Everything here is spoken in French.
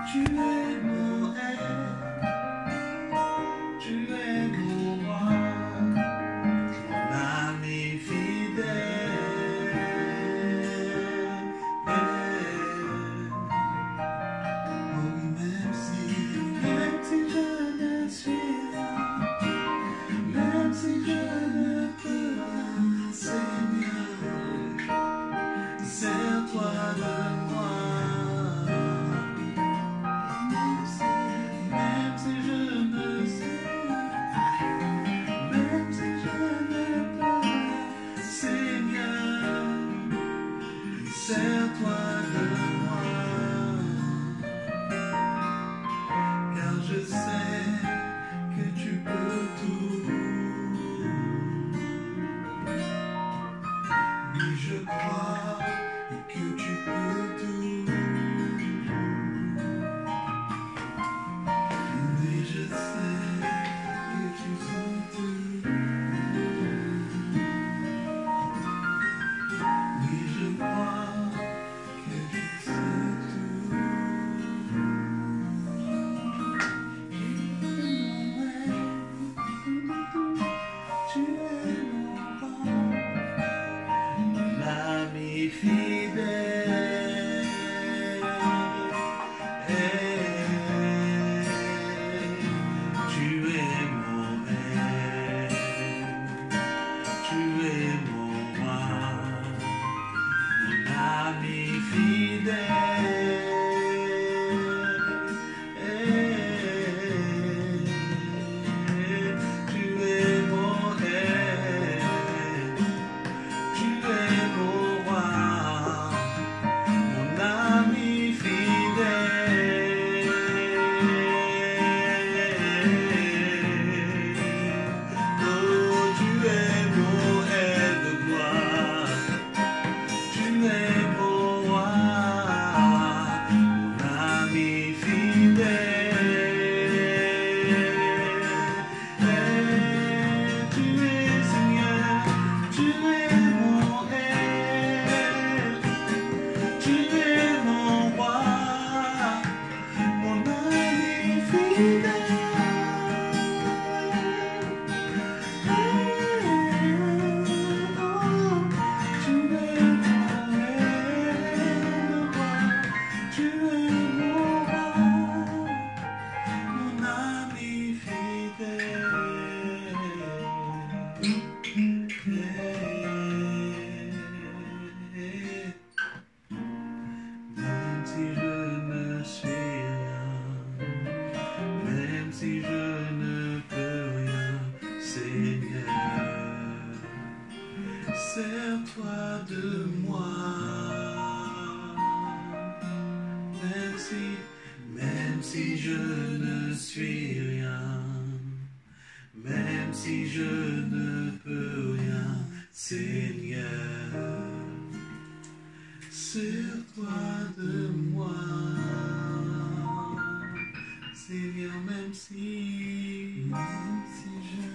Tu es mon aide, tu es mon roi, mon ami fidèle. Oh, même si je ne suis là, même si je ne peux rien, Seigneur, sers-toi de moi. Même si je ne sais, même si je ne peux rien, Seigneur, sers-toi de moi. Car je sais que tu peux tout. Oui, je crois que tu peux tout. Oui, je sais que tu peux tout. Oui, je crois que tu sais tout. Tu es mon roi, mon ami fidèle. Tu es mon aide, tu es mon roi, mon ami fidèle. Tu es mon aide, tu es mon roi, mon ami fidèle. Oh, tu es mon aide-gloire, tu es mon roi, mon ami fidèle. Tu es Seigneur, tu es mon aide, tu es mon roi, mon ami fidèle. Tu es mon aide-roi, tu es mon roi, mon ami fidèle. Même si je ne suis rien, même si je ne peux rien, Seigneur, sers-toi de moi. Même si je ne suis rien, même si je ne peux rien, Seigneur, sers-toi de moi. Seigneur, même si je